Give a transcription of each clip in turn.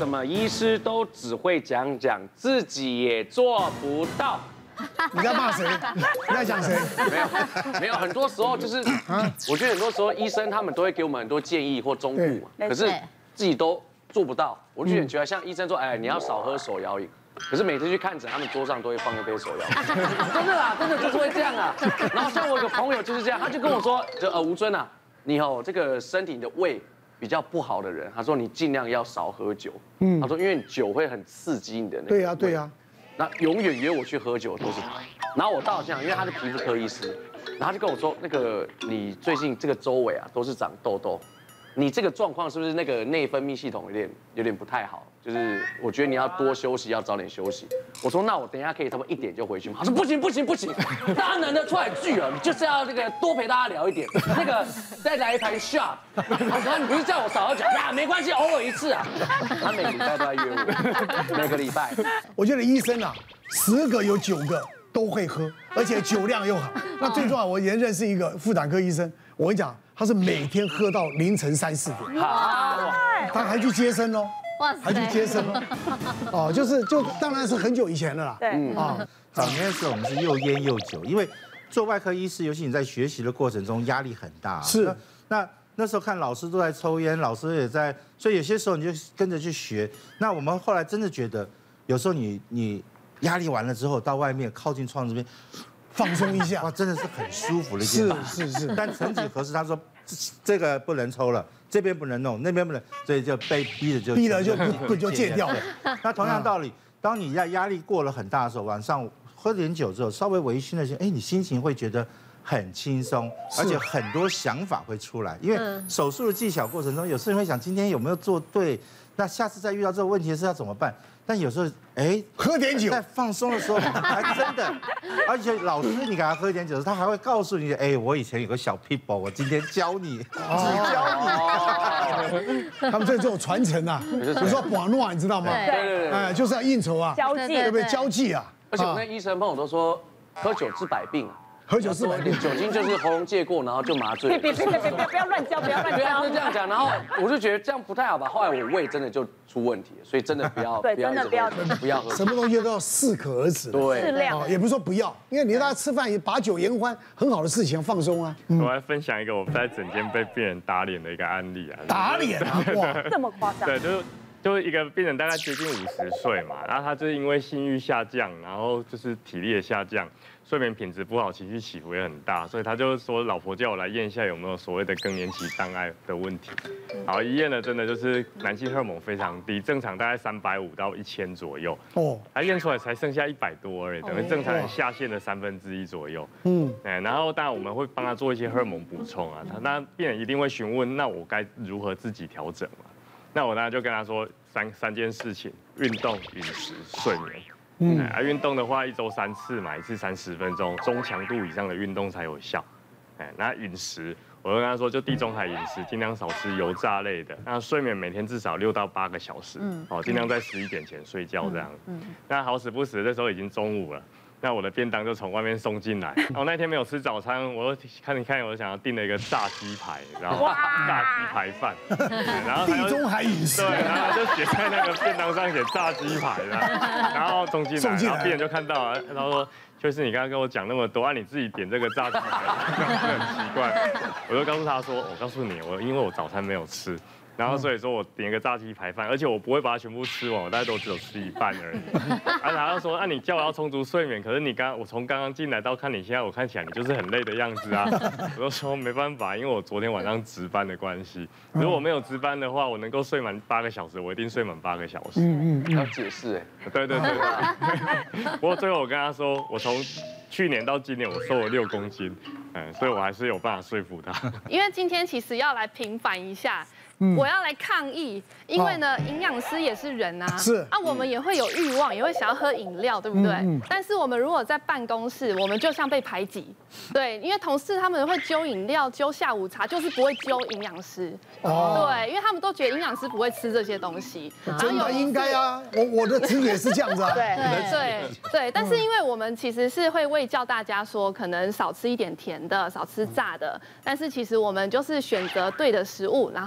什么医师都只会讲讲，自己也做不到？ 你在骂谁？你在讲谁？ 没有，很多时候就是，我觉得很多时候医生他们都会给我们很多建议或忠告嘛，可是自己都做不到。我就觉得像医生说，哎，你要少喝手摇饮。可是每次去看诊，他们桌上都会放一杯手摇饮，真的啦，真的就是会这样啊。然后像我有个朋友就是这样，他就跟我说，吴尊啊，你这个身体的胃比较不好的人，他说你尽量要少喝酒。他说因为酒会很刺激你的那个。对呀。那永远约我去喝酒都是他。然后我到这样，因为他是皮肤科医师，然后他就跟我说，那个你最近这个周围啊都是长痘痘，你这个状况是不是那个内分泌系统有点不太好？就是我觉得你要多休息，要早点休息。我说那我等一下可以差不多1点就回去吗？他说不行，大家难得出来聚了，你就是要这个多陪大家聊一点，那个再来一盘 shot。我说你不是叫我少喝酒呀？没关系，偶尔一次啊。他每个礼拜都在约我，每个礼拜。 我觉得医生啊，10个有9个都会喝，而且酒量又好。那最重要，我也认识一个妇产科医生，我跟你讲，他是每天喝到凌晨3、4点，他还去接生哦。还去接生哦，就当然是很久以前了啦。 对啊，早年的时候我们是又烟又酒，因为做外科医师，尤其你在学习的过程中压力很大。 是， 那时候看老师都在抽烟，老师也在，所以有些时候你就跟着去学。那我们后来真的觉得，有时候你压力完了之后，到外面靠近窗这边放松一下， 哇，真的是很舒服的一件事。 是。 但曾几何时，他说这个不能抽了。这边不能弄，那边不能，所以就被逼了就戒掉了。那同样道理，当你压力过了很大的时候，晚上喝点酒之后，稍微微醺了些，哎，你心情会觉得很轻松，而且很多想法会出来。因为手术的技巧过程中，有时候会想今天有没有做对，那下次再遇到这个问题是要怎么办？但有时候，哎， 喝点酒， 在放松的时候，还真的，而且老师你给他喝一点酒，他还会告诉你，哎，我以前有个小 people， 我今天教你，只教你。 他们这种传承啊，比如说保诺，你知道吗？ 对， 哎，就是要应酬啊， 交际， 对不对？交际啊。 而且我那医生朋友都说，喝酒治百病。 喝酒治百病， 酒精就是喉咙借过，然后就麻醉。 别，不要乱教，不要乱教。 是这样讲，然后我就觉得这样不太好吧。后来我胃真的就出问题，所以真的不要， 对，真的不要喝。 什么东西都要适可而止， 对， 适量。 也不是说不要，因为你大家吃饭也把酒言欢，很好的事情，放松啊。 我来分享一个我在诊间被病人打脸的一个案例啊。 打脸啊！哇， 这么夸张？ 对，就是一个病人大概接近50岁嘛，然后他就是因为性欲下降，然后就是体力也下降，睡眠品质不好，情绪起伏也很大，所以他就说老婆叫我来验一下有没有所谓的更年期障碍的问题。然后一验呢，真的就是男性荷尔蒙非常低，正常大概350到1000左右。哦，他验出来才剩下100多而已，等于正常人下限的1/3左右。然后当然我们会帮他做一些荷尔蒙补充啊，那病人一定会询问，那我该如何自己调整嘛？那我当然就跟他说三件事情：运动、饮食、睡眠。运动的话，1周3次嘛，1次30分钟，中强度以上的运动才有效。那饮食，我就跟他说，就地中海饮食，尽量少吃油炸类的。那睡眠每天至少6到8个小时，尽量在11点前睡觉这样。那好死不死，这时候已经中午了。那我的便当就从外面送进来，然后那天没有吃早餐，我看，我就想要订了一个炸鸡排，然后炸鸡排饭，然后地中海饮食， 对，然后就写在那个便当上写炸鸡排的，然后送进来，然后病人就看到了，然后说，就是你刚刚跟我讲那么多，你自己点这个炸鸡排，很奇怪，我就告诉他说，我告诉你，因为我早餐没有吃。然后所以说我点一个炸鸡排饭，而且我不会把它全部吃完，我大概都只有吃一半而已。然后说，你叫我要充足睡眠，可是我从刚刚进来到看你现在，我看起来你就是很累的样子啊。我就说没办法，因为我昨天晚上值班的关系。如果没有值班的话，我能够睡满8个小时，我一定睡满8个小时。 要解释哎。 对。不过最后我跟他说，我从去年到今年我瘦了6公斤，所以我还是有办法说服他。 因为今天其实要来平反一下。我要来抗议，因为呢，营养师也是人啊， 是啊，我们也会有欲望，也会想要喝饮料，对不对？但是我们如果在办公室，我们就像被排挤，对，因为同事他们会揪饮料、揪下午茶，就是不会揪营养师，对，因为他们都觉得营养师不会吃这些东西， 真的应该啊，我的职业是这样子啊， 对，但是因为我们其实是会为教大家说，可能少吃一点甜的，少吃炸的，但是其实我们就是选择对的食物，然后少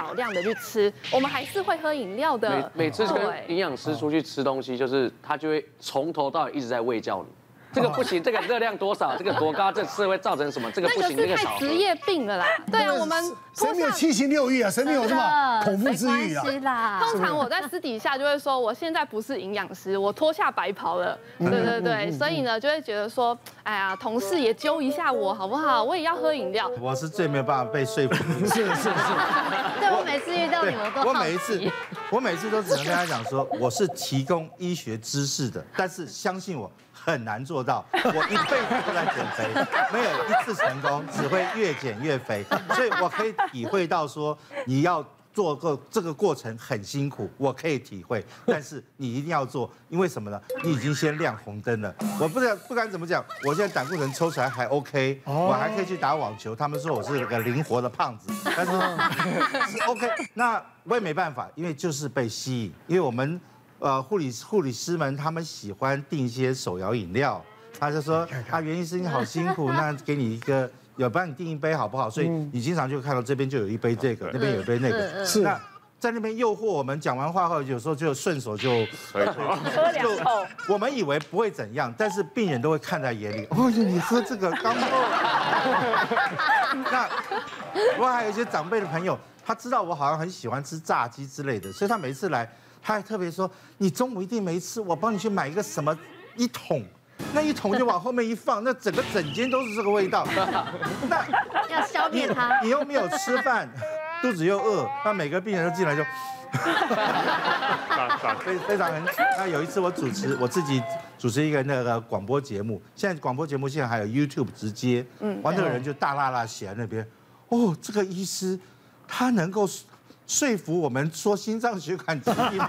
少量的去吃，我们还是会喝饮料的。 每次跟营养师出去吃东西，就是他就会从头到尾一直在喂教你。这个不行，这个热量多少，这个多高，这吃会造成什么？这个不行，这个少。 太职业病了啦。对啊，我们谁没有7情6欲啊？谁没有什么口腹之欲啊？通常我在私底下就会说，我现在不是营养师，我脱下白袍了。对，所以呢，就会觉得说，哎呀，同事也揪一下我好不好？我也要喝饮料。 我是最没有办法被说服。 是。 对，我每次遇到你们都我每次都只能跟他讲说，我是提供医学知识的，但是相信我。很难做到，我一辈子都在减肥，没有一次成功，只会越减越肥。所以我可以体会到说，你要做这个过程很辛苦，我可以体会，但是你一定要做，因为什么呢？你已经先亮红灯了。我不敢怎么讲，我现在胆固醇抽出来还 OK， 我还可以去打网球。他们说我是个灵活的胖子，但是是 OK。那我也没办法，因为就是被吸引，因为我们。护理师们他们喜欢订一些手摇饮料，他就说袁医师你好辛苦，那给你一个，帮你订一杯好不好？所以你经常就看到这边就有一杯这个，那边有一杯那个，是那在那边诱惑我们。讲完话后，有时候就顺手就喝2口。 我们以为不会怎样，但是病人都会看在眼里。哦，你喝这个刚够。那我还有一些长辈的朋友，他知道我好像很喜欢吃炸鸡之类的，所以他每次来。他还特别说：“你中午一定没吃，我帮你去买一个什么1桶，那1桶就往后面一放，那整间都是这个味道。那要消灭它。 你又没有吃饭，肚子又饿，那每个病人都进来就，非常很。那有一次我自己主持一个那个广播节目，现在广播节目现在还有 YouTube 直接，完那个人就大辣辣写在那边，哦，这个医师他能够。”说服我们说心脏血管疾病，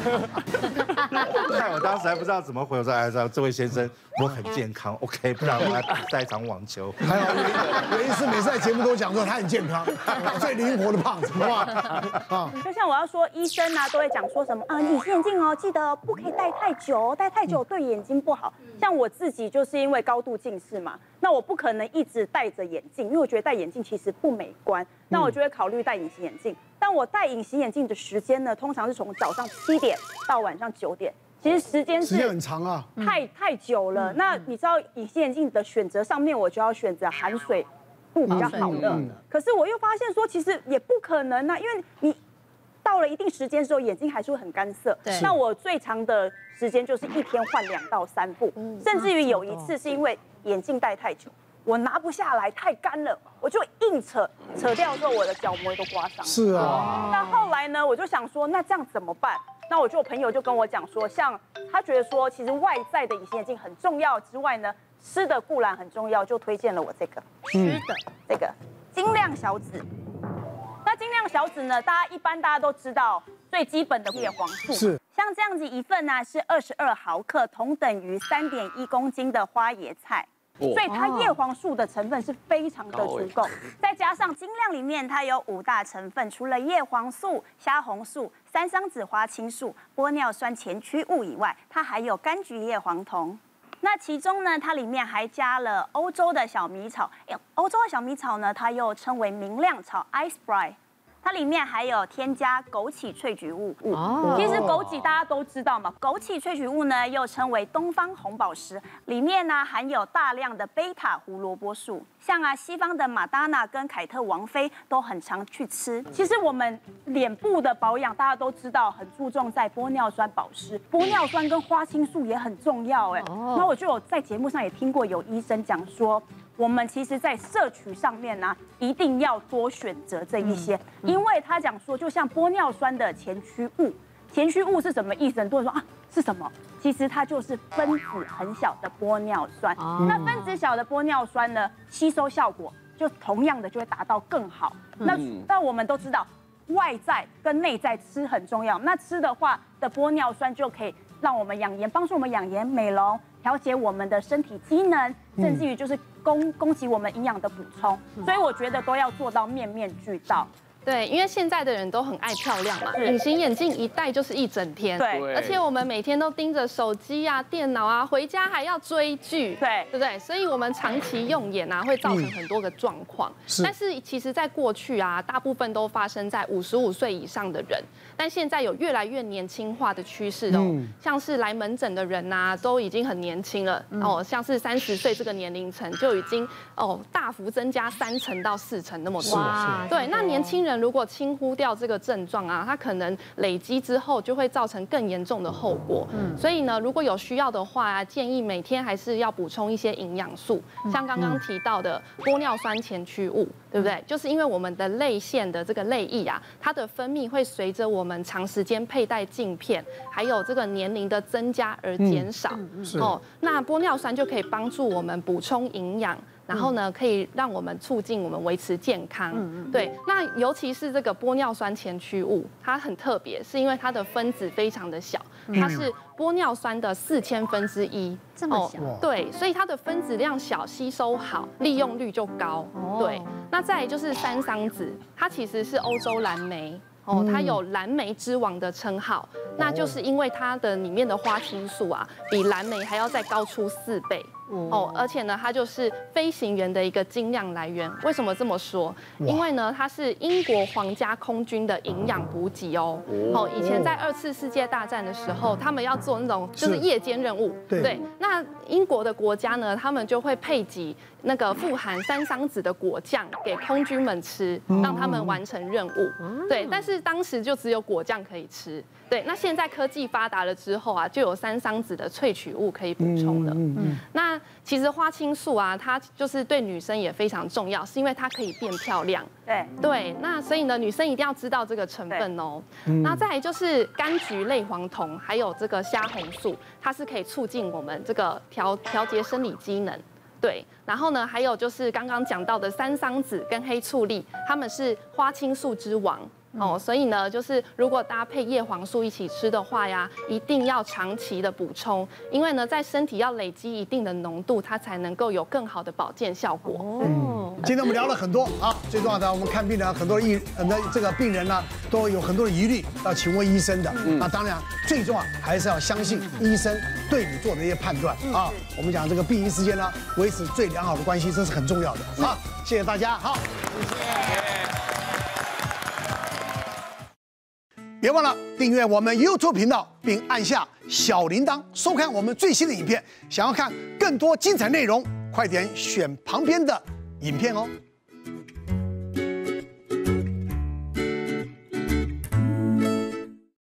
看我当时还不知道怎么回，我说这位先生我很健康 ，OK， 不然我来比赛一场网球。 还有袁医师每次在节目都讲说他很健康，最灵活的胖子，好不好？ 啊，就像我要说医生啊，都会讲说什么啊，隐形眼镜哦，记得不可以戴太久，戴太久对眼睛不好。像我自己就是因为高度近视嘛，那我不可能一直戴着眼镜，因为我觉得戴眼镜其实不美观，那我就会考虑戴隐形眼镜。但我戴隐形眼镜的时间呢，通常是从早上7点到晚上9点，其实时间很长啊， 太久了。那你知道隐形眼镜的选择上面，我就要选择含水度比较好的。可是我又发现说，其实也不可能啊，因为你到了一定时间之后，眼睛还是会很干涩。那我最长的时间就是一天换2到3副，甚至于有一次是因为眼镜戴太久。我拿不下来，太干了，我就硬扯掉之后，我的角膜都刮伤。 是啊。 那后来呢，我就想说，那这样怎么办？那我朋友就跟我讲说，像他觉得说，其实外在的隐形眼镜很重要之外呢，吃的固然很重要，就推荐了我这个吃的这个精亮小子。那精亮小子呢，大家都知道最基本的叶黄素， 是像这样子一份呢是22毫克，同等于3.1公斤的花椰菜。所以它叶黄素的成分是非常的足够，再加上精亮里面它有5大成分，除了叶黄素、虾红素、3桑子花青素、玻尿酸前驱物以外，它还有柑橘叶黄酮。那其中呢，它里面还加了欧洲的小米草，欧洲的小米草呢，它又称为明亮草 （Iceberg）。它里面还有添加枸杞萃取物。其实枸杞大家都知道嘛，枸杞萃取物呢又称为东方红宝石，里面呢含有大量的贝塔胡萝卜素。像西方的马丹娜跟凯特王妃都很常去吃。其实我们脸部的保养大家都知道，很注重在玻尿酸保湿，玻尿酸跟花青素也很重要那我就有在节目上也听过有医生讲说。我们其实，在摄取上面呢，一定要多选择这一些，因为他讲说，就像玻尿酸的前驱物，前驱物是什么意思？很多人说啊，是什么？其实它就是分子很小的玻尿酸。那分子小的玻尿酸呢，吸收效果就同样的就会达到更好。那我们都知道，外在跟内在吃很重要。那吃的话的玻尿酸就可以让我们养颜，帮助我们养颜美容。调节我们的身体机能，甚至于就是供给我们营养的补充，所以我觉得都要做到面面俱到。 对，因为现在的人都很爱漂亮嘛，隐形眼镜一戴就是一整天。 对， 而且我们每天都盯着手机啊、电脑啊，回家还要追剧，对不对？所以我们长期用眼啊，会造成很多个状况。但是其实，在过去啊，大部分都发生在55岁以上的人，但现在有越来越年轻化的趋势哦。像是来门诊的人啊，都已经很年轻了哦，像是30岁这个年龄层就已经大幅增加3成到4成那么多。对，那年轻人如果轻忽掉这个症状啊，他可能累积之后就会造成更严重的后果。所以呢，如果有需要的话啊，建议每天还是要补充一些营养素，像刚刚提到的玻尿酸前驱物，对不对？就是因为我们的泪腺的这个泪液啊，它的分泌会随着我们长时间佩戴镜片，还有这个年龄的增加而减少。那玻尿酸就可以帮助我们补充营养。然后呢，可以让我们促进我们维持健康。对，那尤其是这个玻尿酸前驱物，它很特别，是因为它的分子非常的小，它是玻尿酸的4000分之一， 这么小。 对，所以它的分子量小，吸收好，利用率就高。对，那再来就是山桑子，它其实是欧洲蓝莓。它有蓝莓之王的称号，那就是因为它的里面的花青素啊，比蓝莓还要再高出4倍。而且呢，它就是飞行员的一个精量来源。为什么这么说？因为呢，它是英国皇家空军的营养补给哦。以前在2次世界大战的时候，他们要做那种就是夜间任务。对。那英国的国家呢，他们就会配给那个富含山桑子的果酱给空军们吃，让他们完成任务。对。但是当时就只有果酱可以吃。对。那现在科技发达了之后啊，就有山桑子的萃取物可以补充了。那其实花青素啊，它就是对女生也非常重要，是因为它可以变漂亮。对，那所以呢，女生一定要知道这个成分哦。那再来就是柑橘类黄酮，还有这个虾红素，它是可以促进我们这个调节生理机能。对，然后呢，还有就是刚刚讲到的山桑子跟黑醋栗，它们是花青素之王。所以呢，就是如果搭配叶黄素一起吃的话呀，一定要长期的补充，因为呢，在身体要累积一定的浓度，它才能够有更好的保健效果。 今天我们聊了很多啊，最重要的，我们看病人很多这个病人呢，都有很多的疑虑，要请问医生的。那当然，最重要还是要相信医生对你做的一些判断啊。我们讲这个病医之间呢，维持最良好的关系，这是很重要的。好，谢谢大家，好，谢谢。别忘了订阅我们 YouTube 频道，并按下小铃铛，收看我们最新的影片。想要看更多精彩内容，快点选旁边的影片哦。